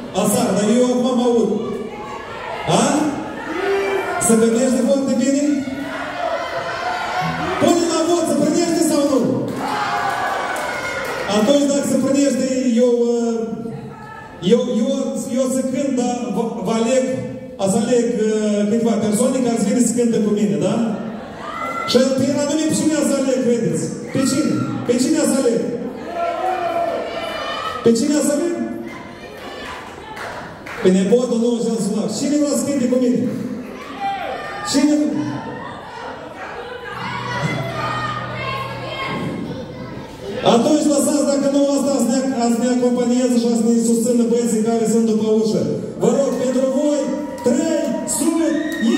Aseară, dar eu acum mă aud. A? Se primește foarte bine? Pune la vot, se primește sau nu? Atunci dacă se primește, eu să cânt, dar vă aleg, să aleg câteva persoane care să vină să cântă cu mine, da? Și anume pe cine să aleg, credeți? Pe cine? Pe cine să aleg? Pe cine să aleg? Pe nepotul nou și-am sunat. Cine vrea să cânte cu mine? Cine? Atunci lăsați, dacă nu asta, ați ne acompanieze și ați ne susțină băieții care sunt după ușă. Vă rog, pentru voi, 3 sute,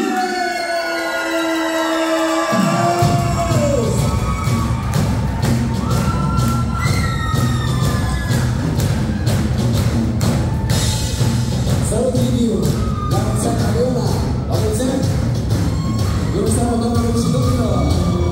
Salut, Liviu! La mulți ani, Leona! La mulți ani! Eu seama, doamnelor și domnilor!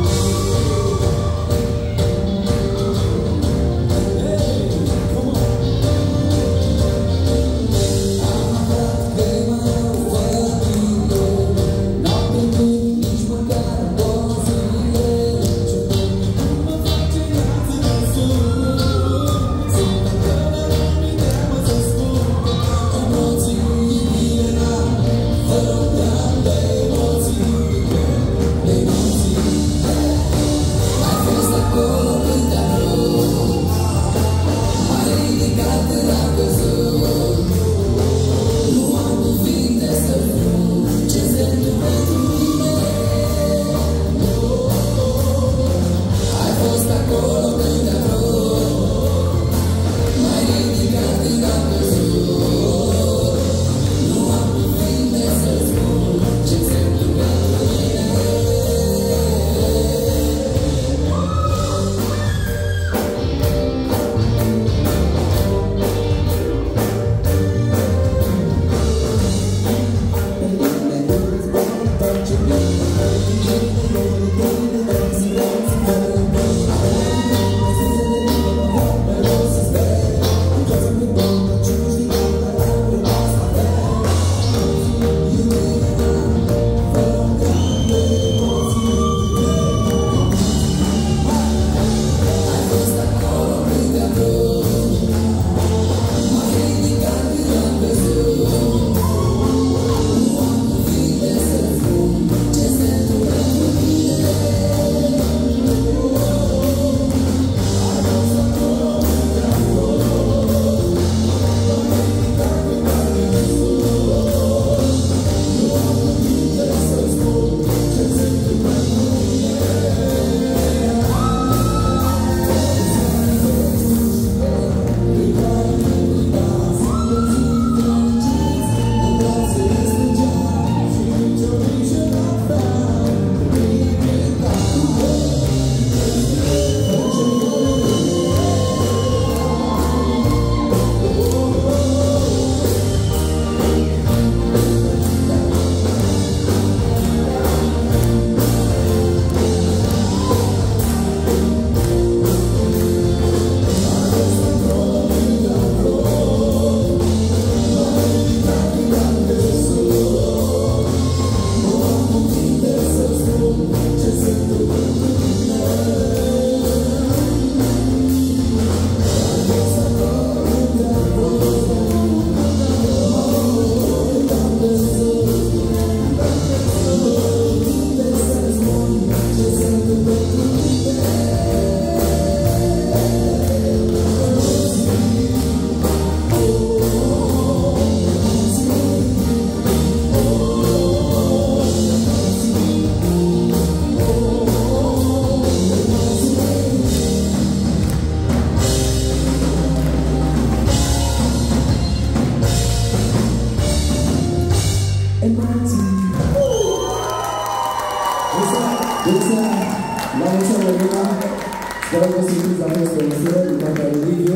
Sper că simțiți la fost o măsură din partea lui Liviu.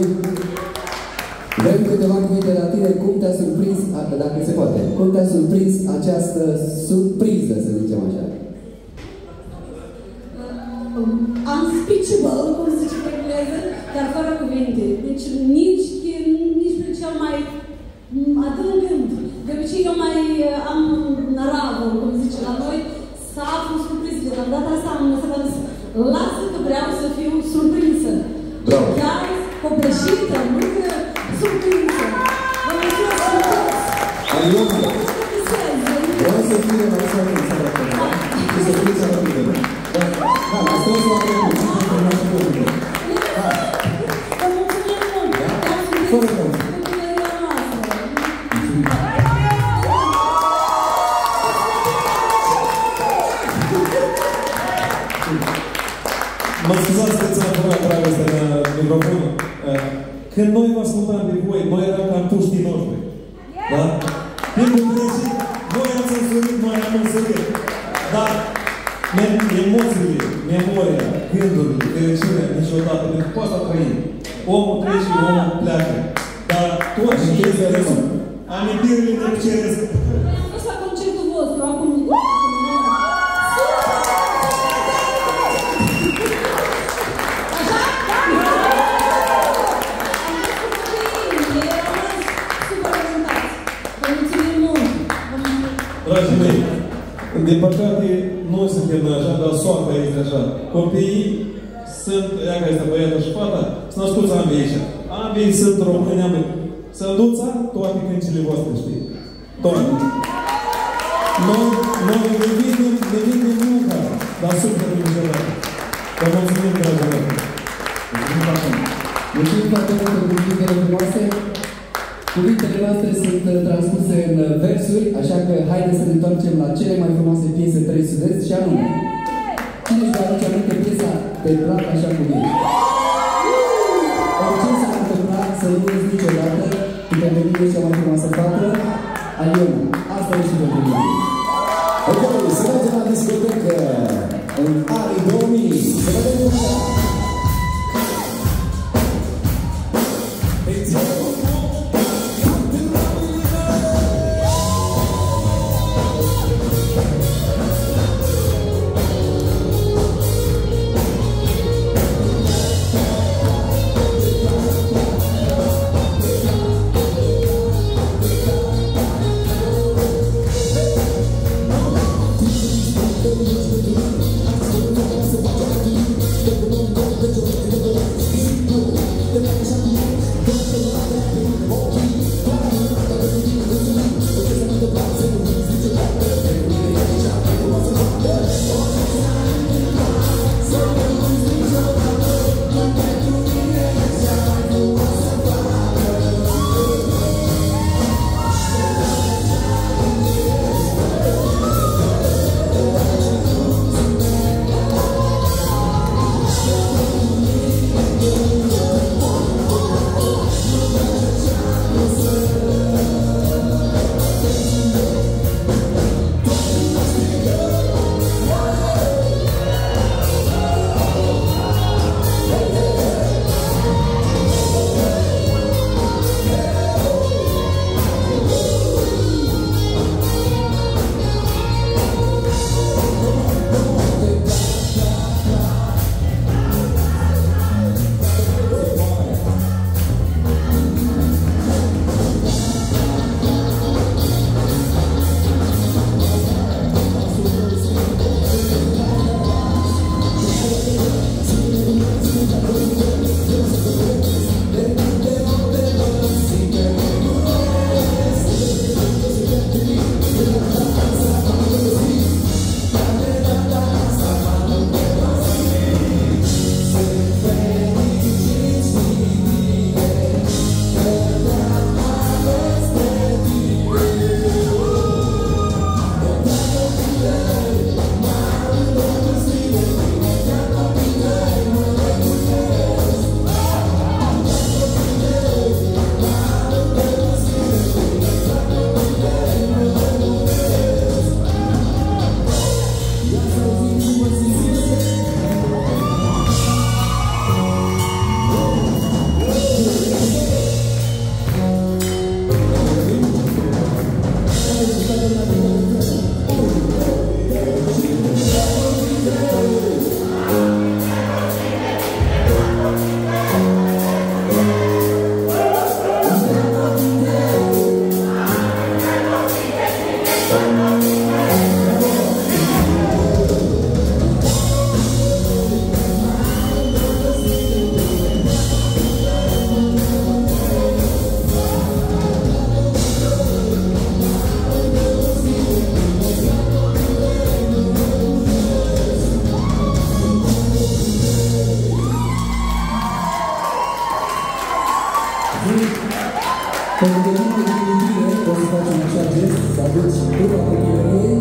Vrem câteva cuvinte la tine, cum te-a surprins, dacă se poate, cum te-a surprins această surpriză, să zicem așa? Unspeakable, cum se zice pe engleză, dar fără cuvinte. Deci nici pe cel mai adâncând. De obicei eu mai am naravul, cum zice la noi, să aflu surprizele, dar data asta am lăsat să lasă că vreau să fiu surprinsă. Bravo! Chiar copleșită, nu că surprinsă. Vă mulțumesc frumos! Aliona! Vreau să fie mai surprinsă la tine, da? Și să fie să rămâne. Da, asta o să mă trebuie, să mă trebuie și pe da. Vă mulțumesc mult! Fără mult! Mă scuzați că ți-am furat dragostea de microfon. Când noi vă ascultam pe voi, noi eram ca puștii noștri. Da? Timpul trece, voi ați însurit, noi am însurit. Dar emoțiile, memoria, gândurile, fericirea, niciodată, pentru că poate să trăim. Omul trece și omul pleacă. Dar tot și chestia asta, amintirile ne ceresc. Am fost la concertul vostru, acum... Dragii mei, din păcate, nu suntem noi așa, dar soarta este așa. Copiii sunt, ea care este băiatul și fata, sunt născuți ambii aici. Ambii sunt români, ambii. Sănduța, toate câncile voastre, știi? Toate. Noi ne vindem munca, dar suntem niciodată. Vă mulțumim, dragii mei. Mulțumim foarte mult pentru cuvintele frumoase. Cuvintele noastre sunt transpuse în versuri, așa că haideți să ne întoarcem la cele mai frumoase piese Trei Sud-Est și anume. Cine își va aduce aminte piesa Te plac așa cum ești? Orice s-a întâmplat să nu uiți niciodată, și pentru mine cea mai frumoasă fată, Aliona. Asta e și pentru mine. Ok, să mergem la discotecă în anii 2000. Să vedem cum e. We'll be right back. unul din tine, poți să faci un așa gest, să aduci după copilărie.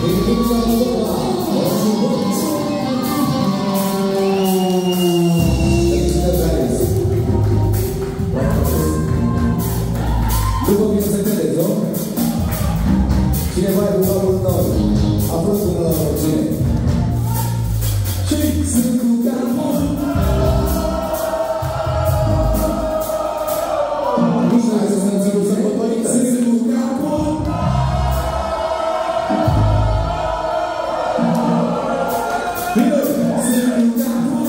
După cum se vedeți, nu? Cineva e cu capul nou. Aproape până la oricine. Și sunt cu capul. Nu știu hai să se înțeleg cu sărbătorită. Sunt cu capul. Bine! Sunt cu capul.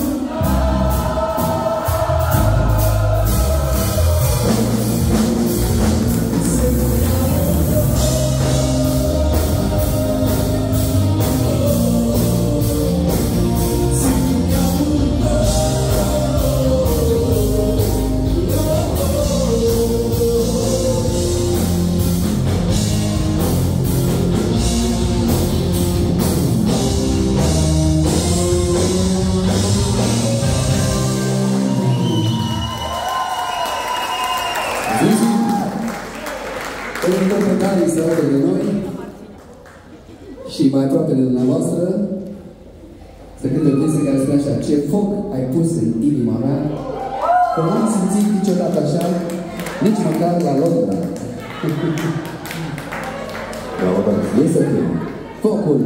O interpretare este alături de noi și mai aproape de dumneavoastră să cântă piese care spune așa: ce foc ai pus în inima mea, că n-am simțit niciodată așa, nici măcar la Londra. Este ok. Focul.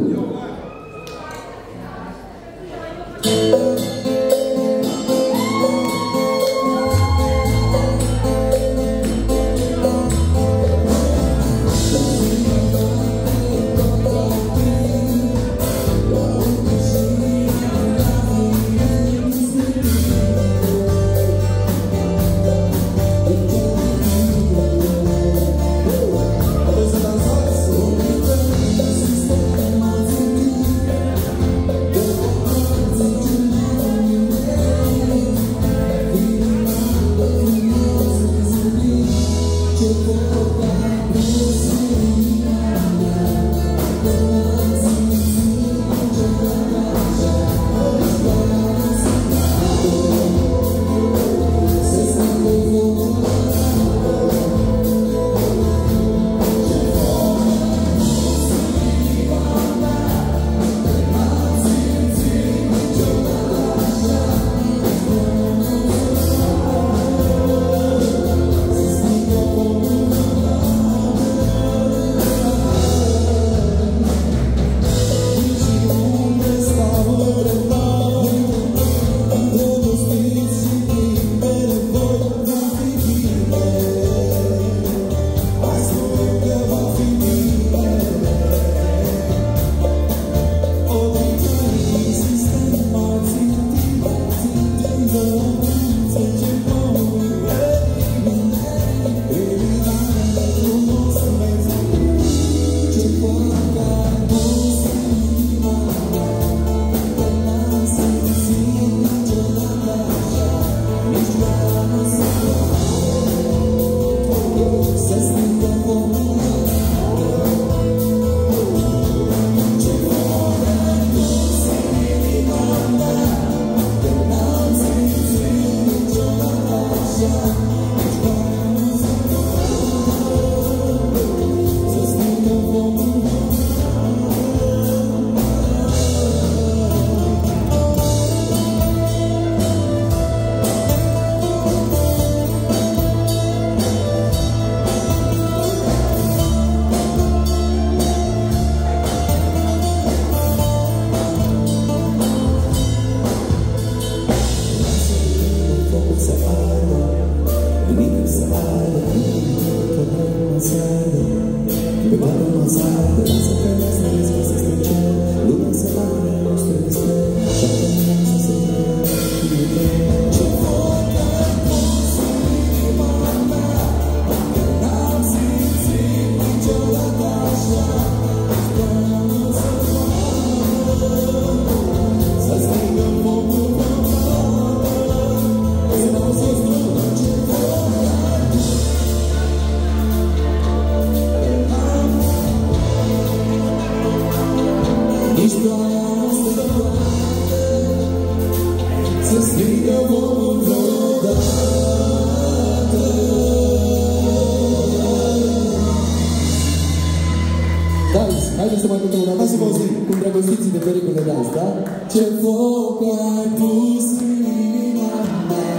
să mai cântăm una. Hai să vă auzim. Cu îndrăgostiții de pericol de dans, da? Ce foc ai pus în inima mea.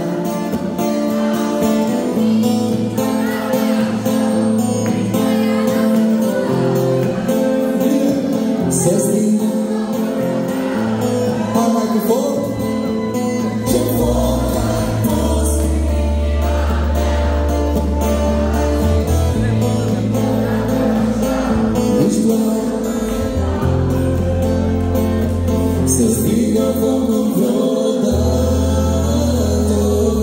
Să sting. Hai mai cu foc. Ce foc ai pus în inima mea. Nici doar să stigă focul vreodată.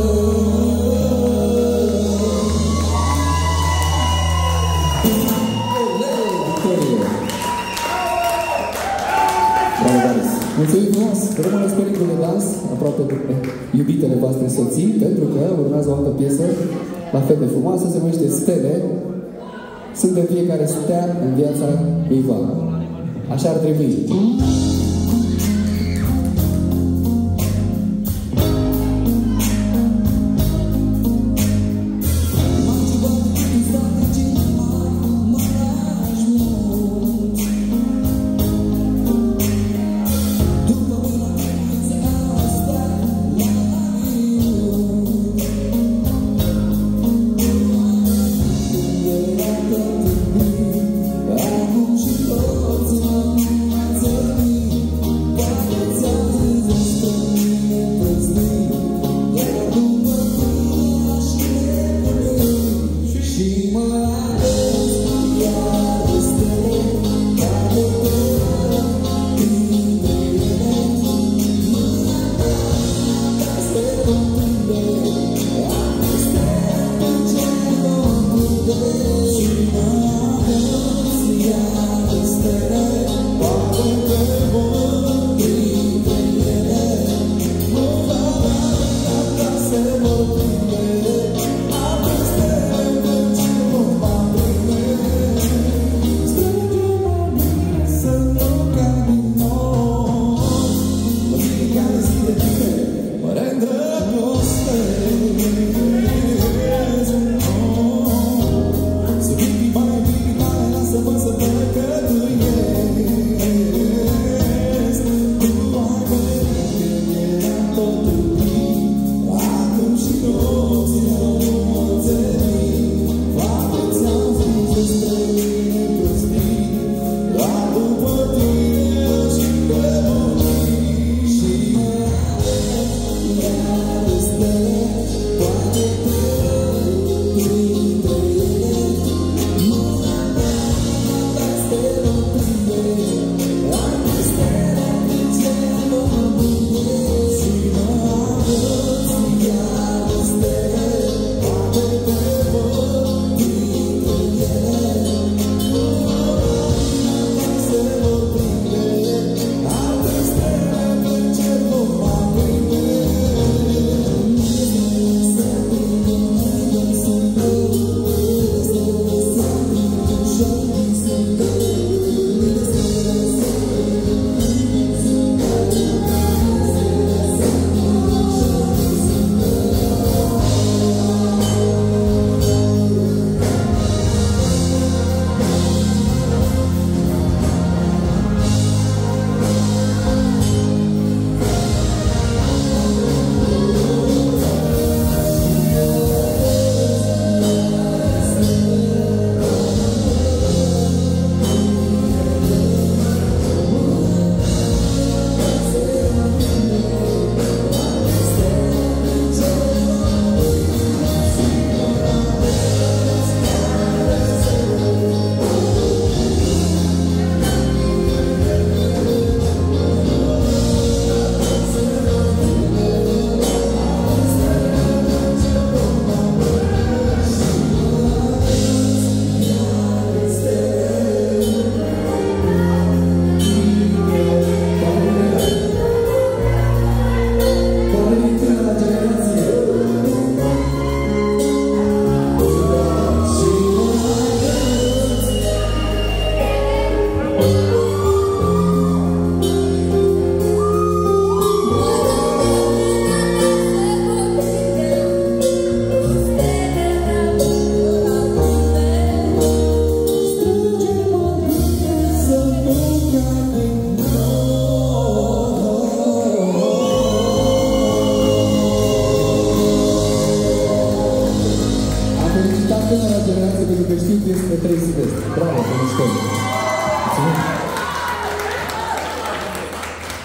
Bravo, Daris! Mulțumim frumos! Rămâneți pericol de dans aproape de iubitele voastre soții, pentru că urmează o altă piesă la fel de frumoasă, se numește Stele. Suntem fiecare stea în viața cuiva. Așa ar trebui. Acum și toți am înțeles.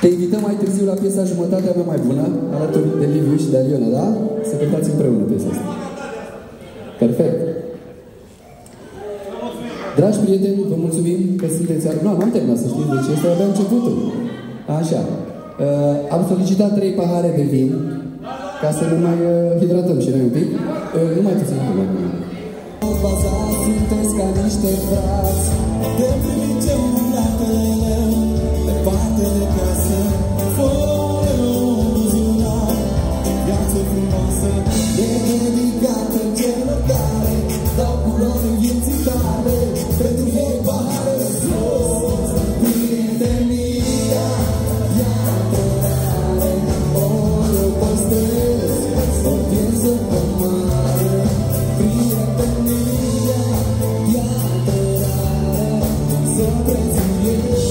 Te invităm mai târziu la piesa Jumătatea mea mai bună, alături de Liviu și de Aliona, da? Să cântați împreună piesa asta. Perfect. Dragi prieteni, vă mulțumim că sunteți... Nu, n-am terminat, să știți, deci este abia începutul. Așa. Am solicitat 3 pahare de vin, ca să ne mai hidratăm și noi un pic. Nu mai puțin acum. Sunteți ca niște frați, de primice un lapele, departe de casă, fără un buzunar. Viață frumoasă, dedicată celor care dau culoare vieții tale. Pentru voi pahare sus, prietenia, ea apărare, ori o păstrez, o piesă pe mare. Prietenia, ea apărare, să prețuiești.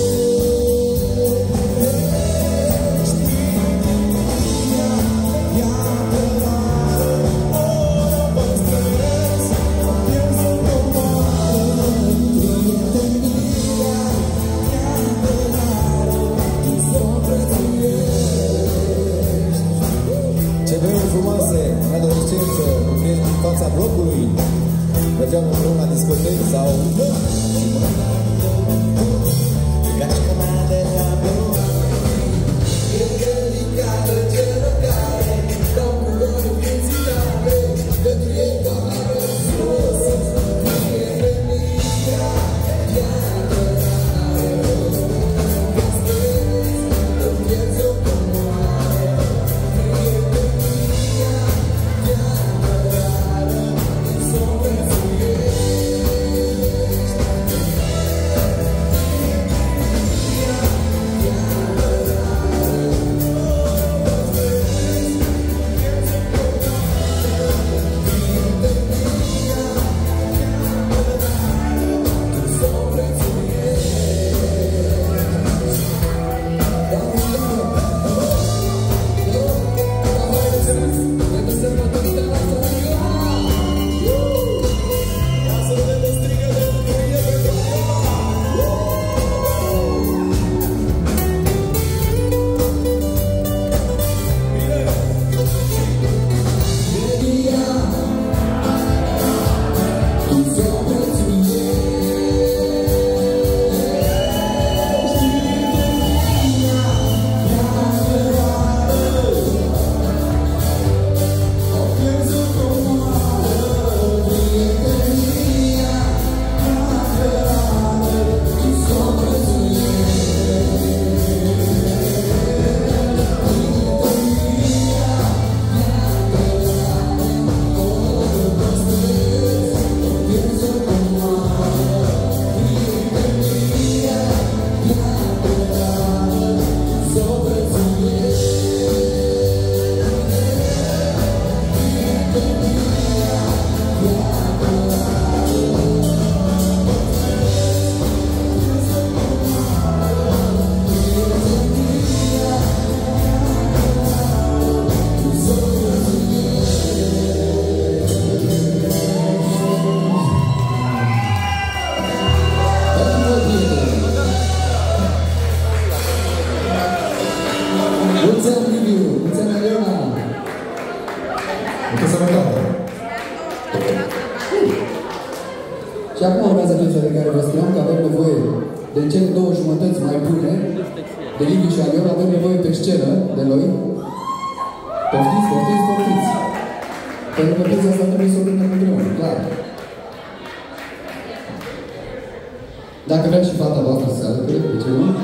Ce vremuri frumoase, în adolescență, cu prieteni în fața blocului, mergeam împreună la discotecă sau... Gașca mea de la bloc, e dedicată celor care dau culori vieții tale. Pentru ei pahare sus, prietenia, ea apărare, păstrez, în viață cu moare. Și acum urmează piesa de care vă spuneam că avem nevoie de cele 2 jumătăți mai bune, de Liviu și Aliona, avem nevoie pe scenă de noi. Poftiți, poftiți, poftiți. Pentru că piesa asta trebuie să o cântăm împreună, clar. Dacă vrea și fata voastră să se alăture, de ce nu?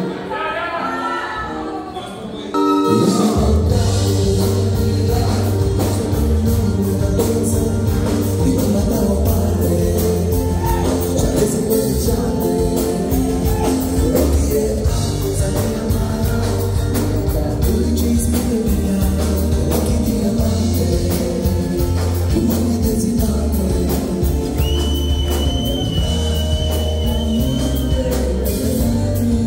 Diamante,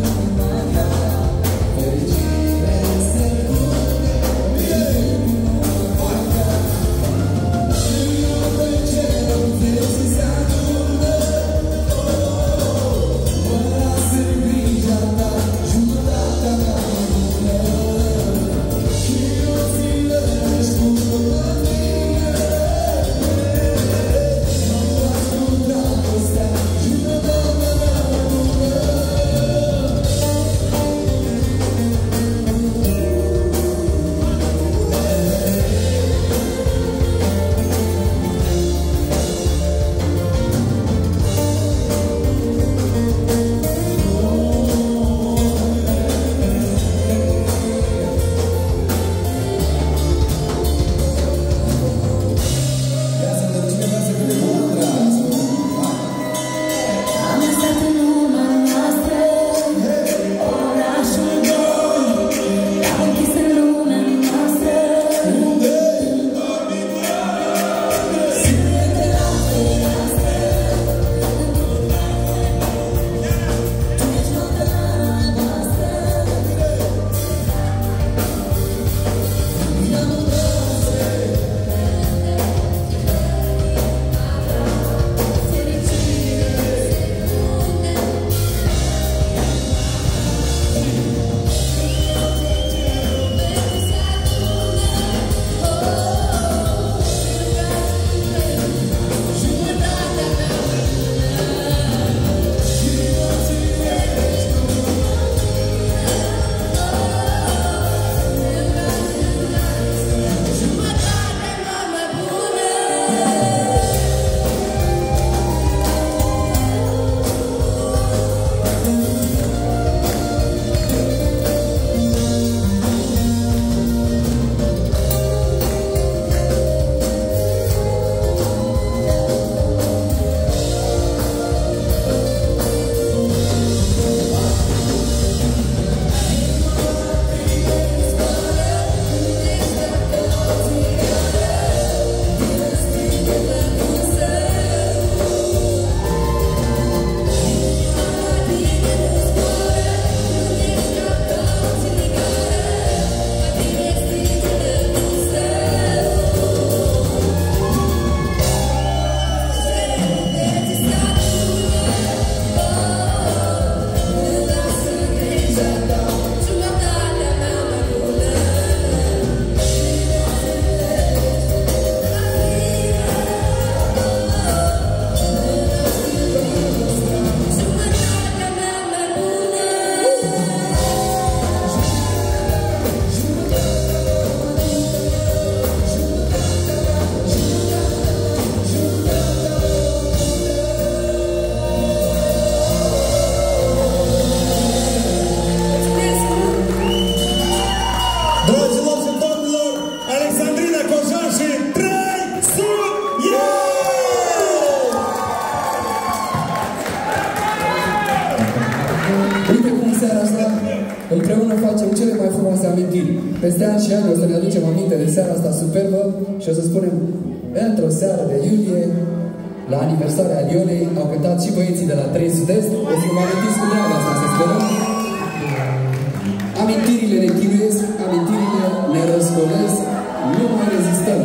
împreună facem cele mai frumoase amintiri. Peste ani și ani o să ne aducem aminte de seara asta superbă și o să spunem, într-o seară de iulie, la aniversarea Alionei, au cântat și băieții de la 3 Sud-Est. O să vă amintiți cu dragă asta, să sperăm. Amintirile ne chinuiesc, amintirile ne răscolesc, nu mai rezistăm.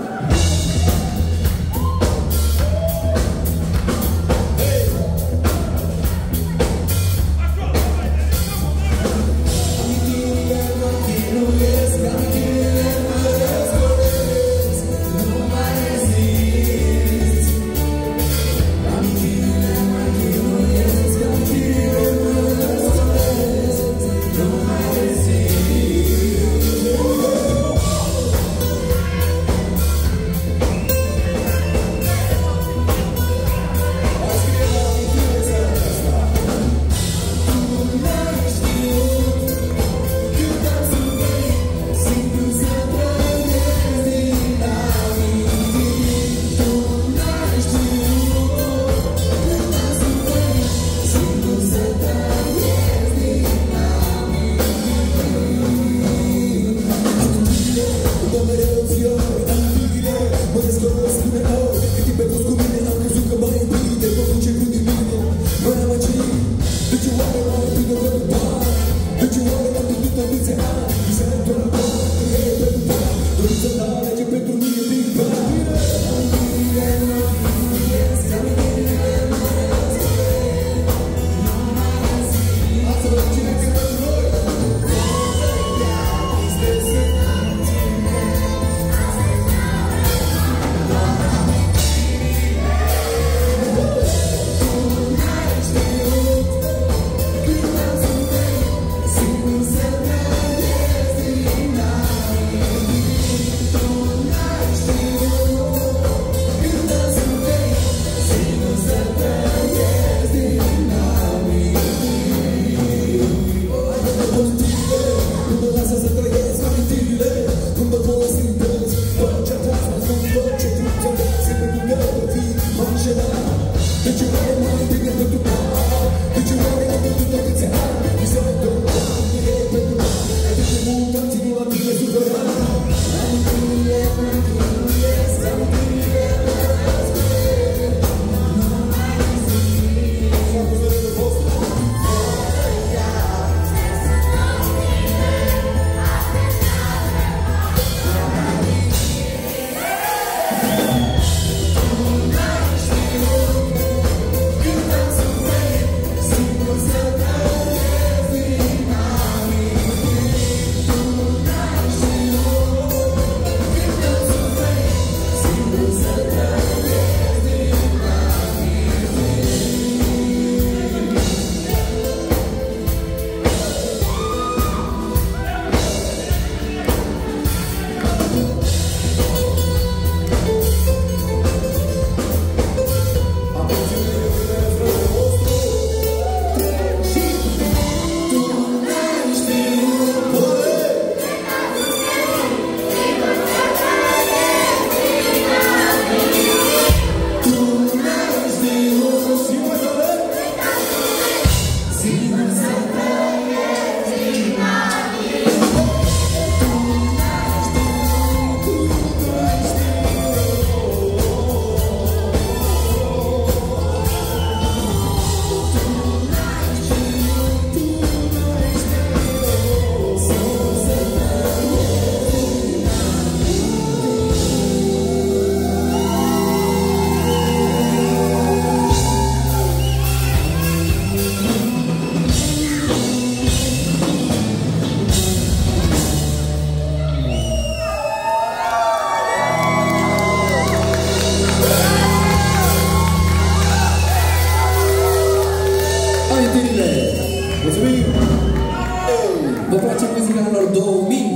Vă place muzica anilor 2000?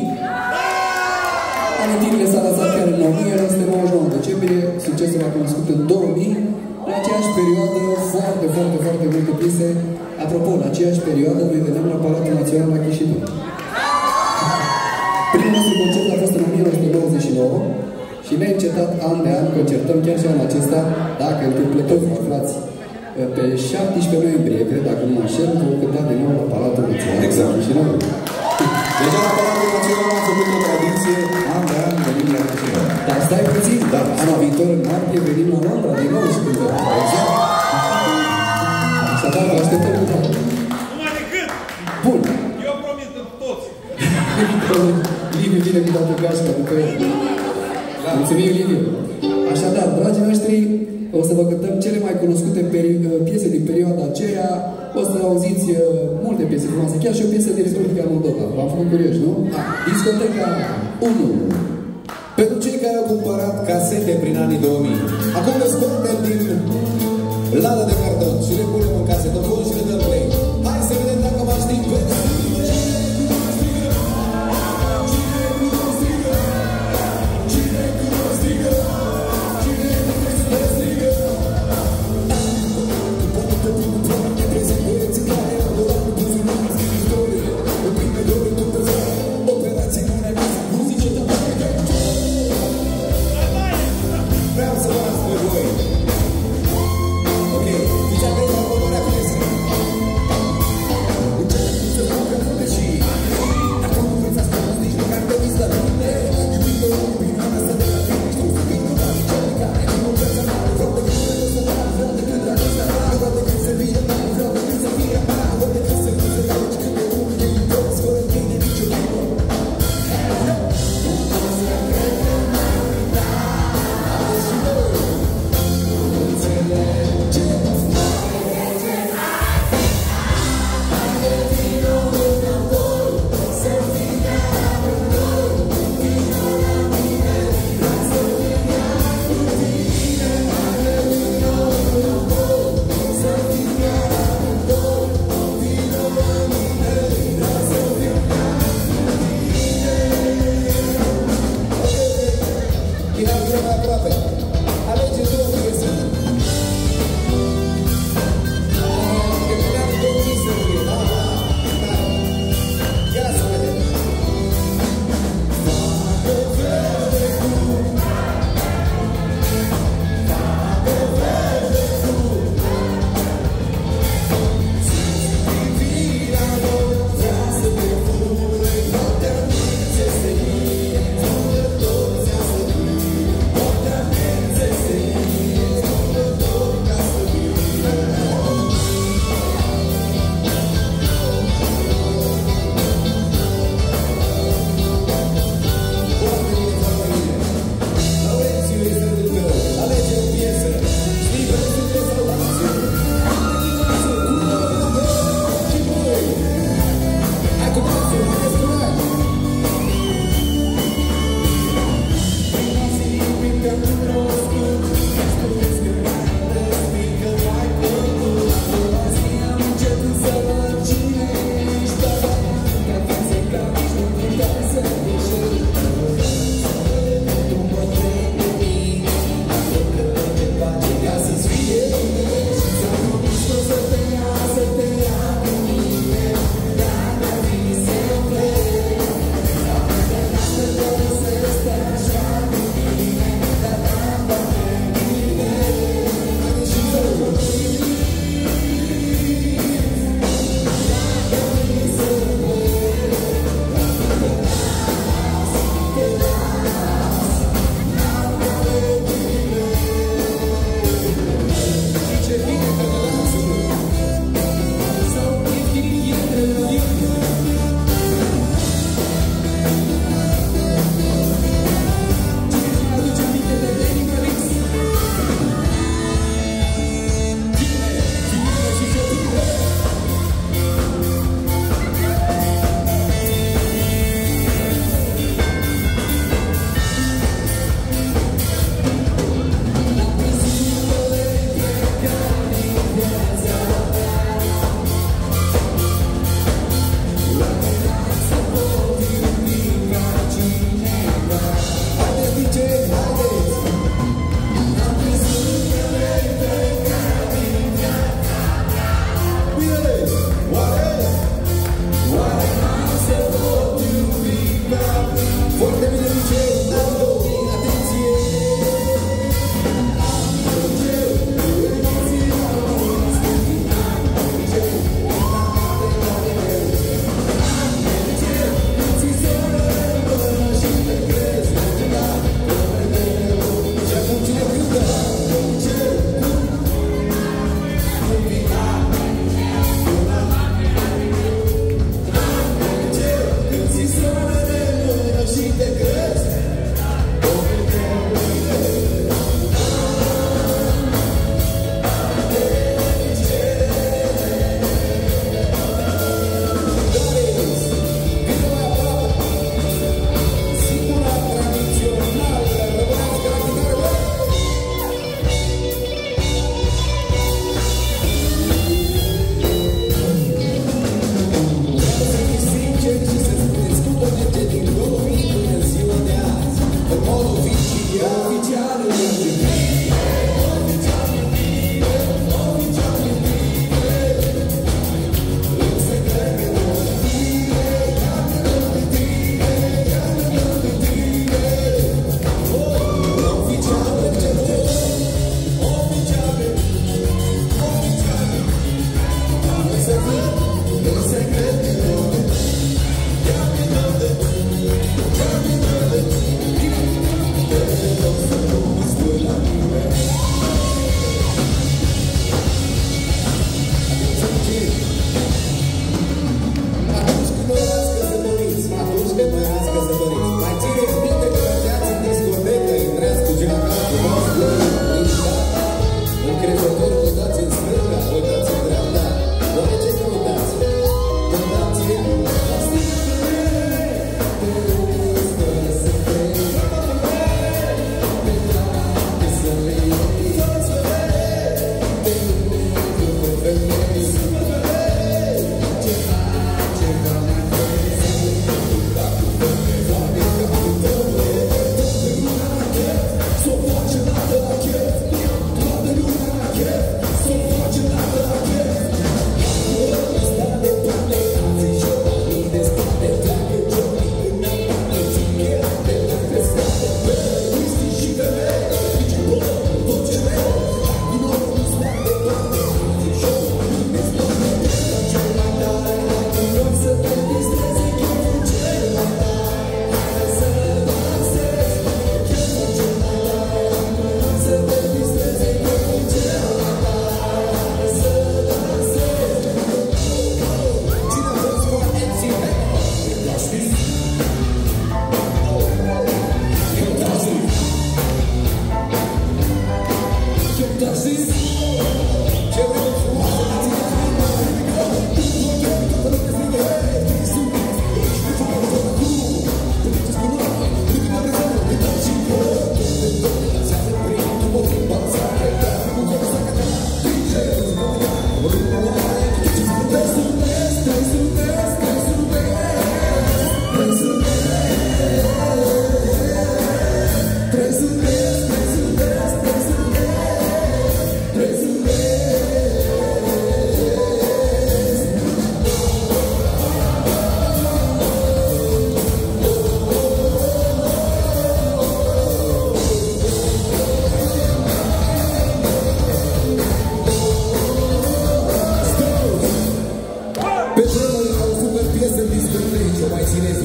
Amintirile s-a lăsat chiar în 1999 decembrie, succesul a cunoscut în 2000, în aceeași perioadă foarte multe piese. Apropo, în aceeași perioadă noi veneam la Palatul Național la Chișinău. Primul nostru concert a fost în 1999 și neîncetat an de an concertăm chiar și anul acesta, dacă întâmplător vă aflați pe 17 noiembrie, cred, dacă nu mă înșel, vom cânta din nou la Palatul Național. Exact. Și noi. Deja la Palatul Național am făcut o tradiție, an de an venim la Național. Dar stai puțin, dar anul viitor în martie venim la Londra din nou și cântăm. Exact. Așadar, vă așteptăm cu tare. Numai decât! Bun. Eu promit toți. Liviu vine cu toată gașca după el. Mulțumim, Liviu. Așadar, dragii noștri, o să vă cântăm cele mai cunoscute piese din perioada aceea. O să auziți multe piese frumoase, chiar și o piesă din Republica Moldova. V-am făcut curioși, nu? Discoteca 1. Pentru cei care au cumpărat casete prin anii 2000, acum le scoatem din lada de carton și le punem în casetofon și le dăm play. Hai să vedem dacă mai știm pe vreau să vă las pe voi. Ok, fiți atenți la următoarea piesă. Încerc să facă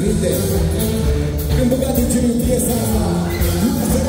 minte. Când băgatul Jimmy piesa asta, nu se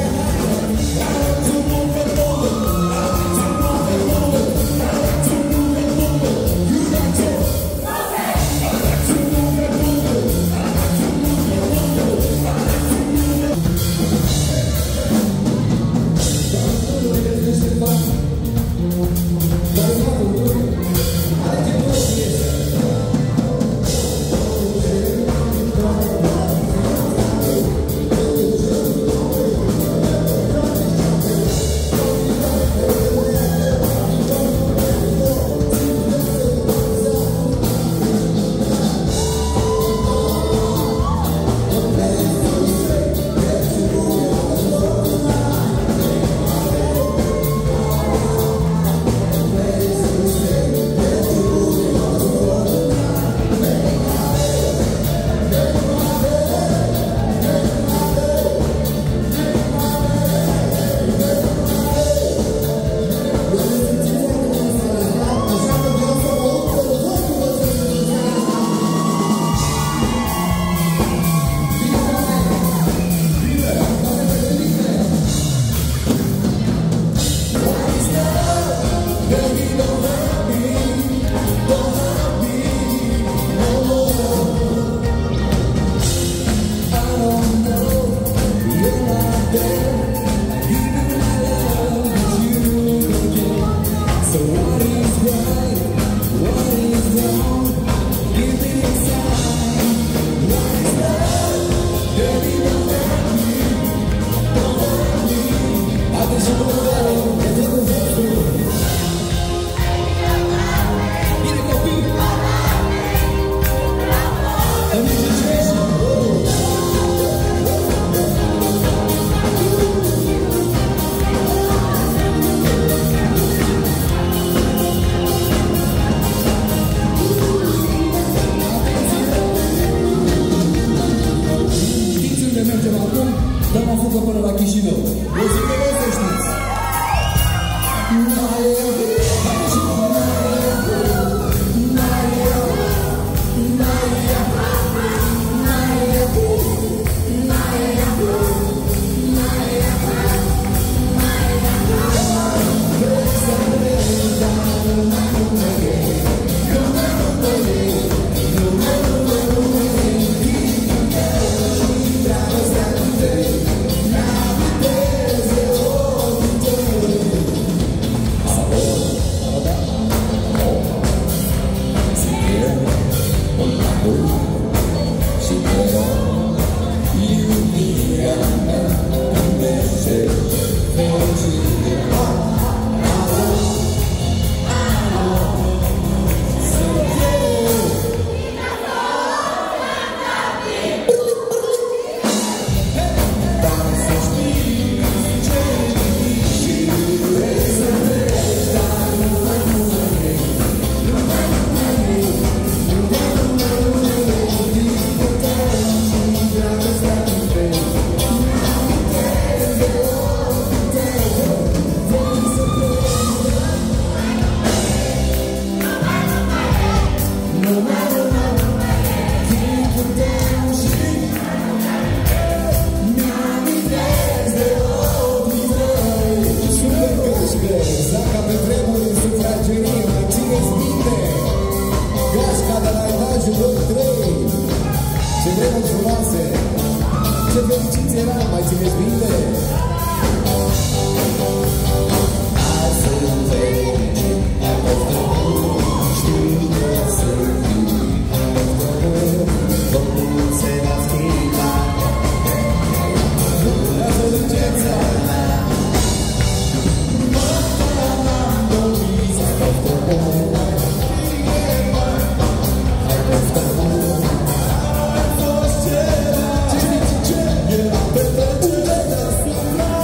Yeah.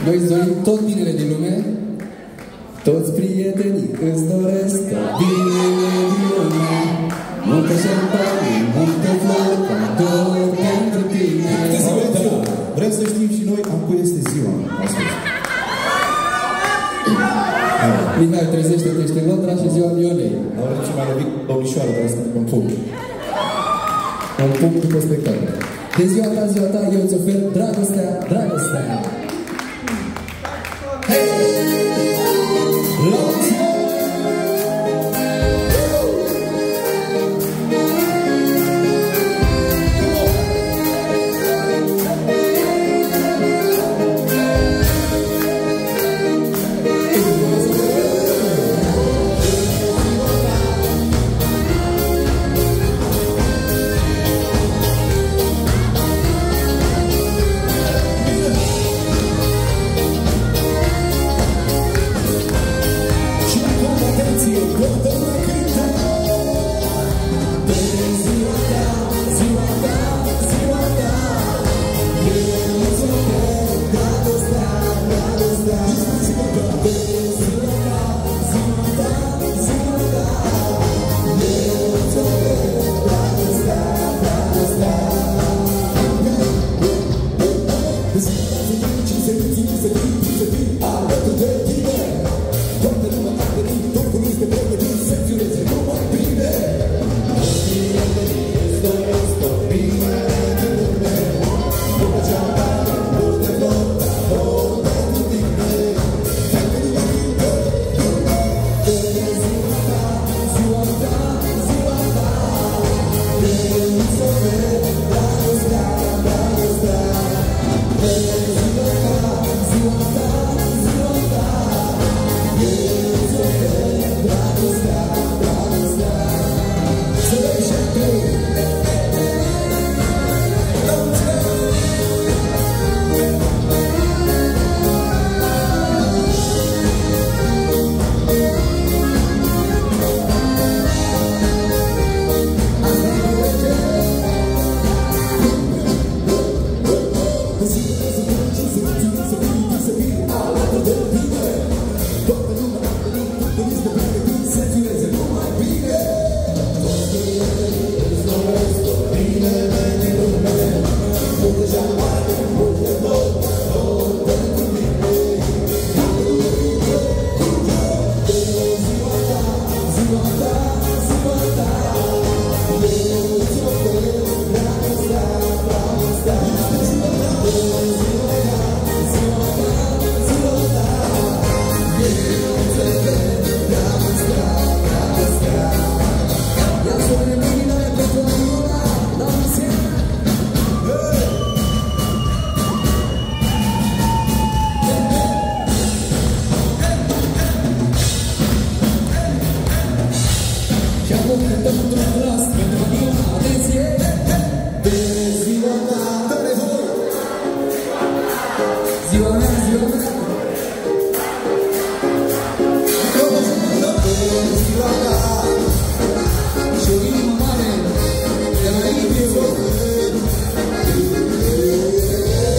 Noi îți dorim tot binele din lume. Toți prietenii îți doresc tot binele din lume. Multe șampanie, multe flori, cadou pentru tine. Vrem să știm și noi acum este ziua. Mihai, trezește-te, ești în Londra și ziua Mionei. Am vrut și mai lovit domnișoară, trebuie să un punct. Un punct după spectacol. De ziua ta, eu îți ofer dragostea, dragostea. Hey!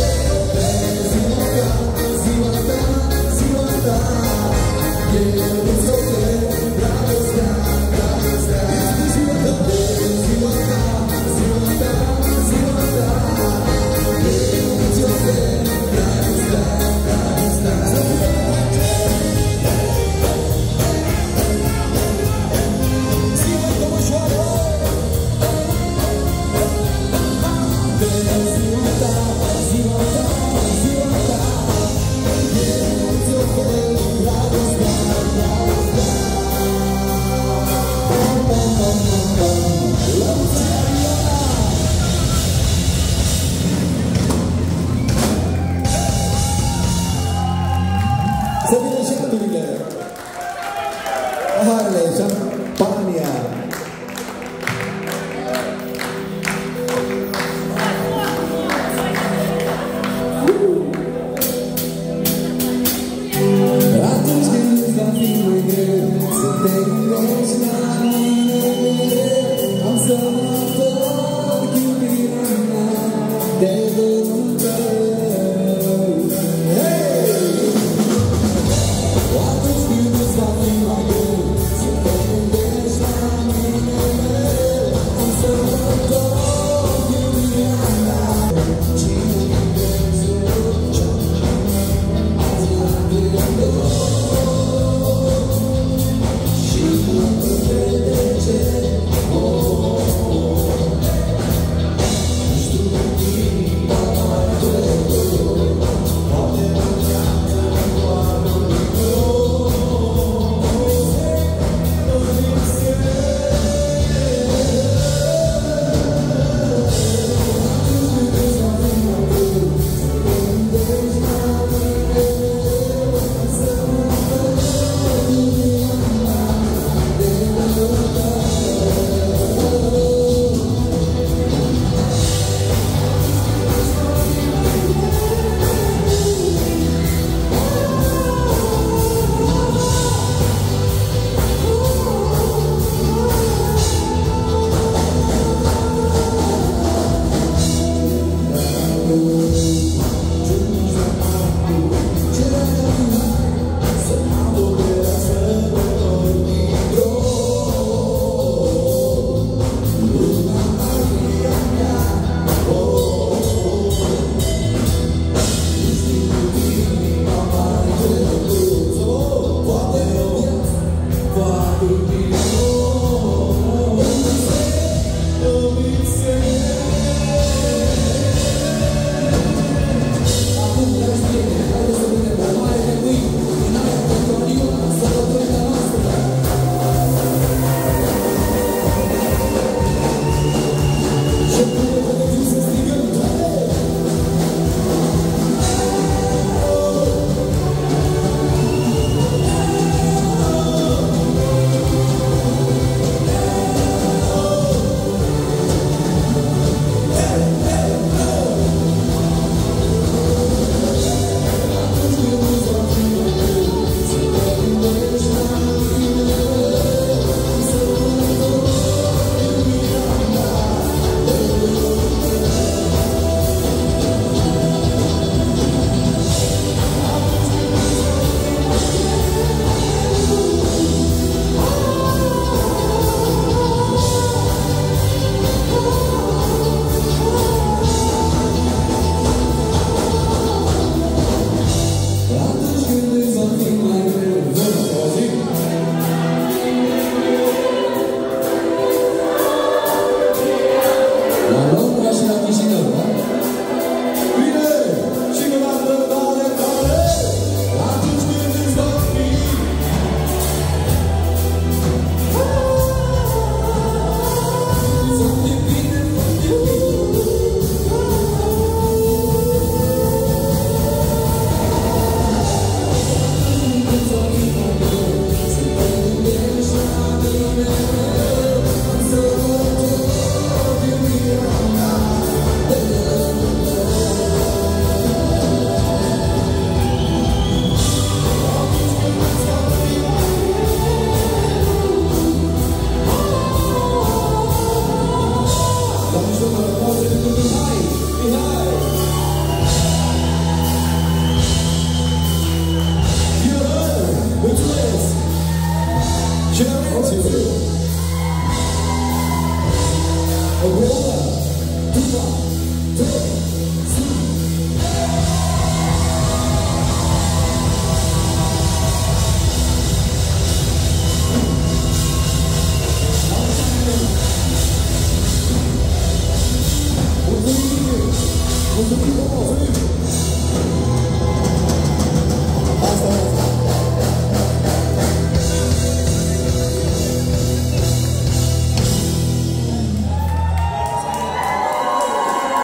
Yeah.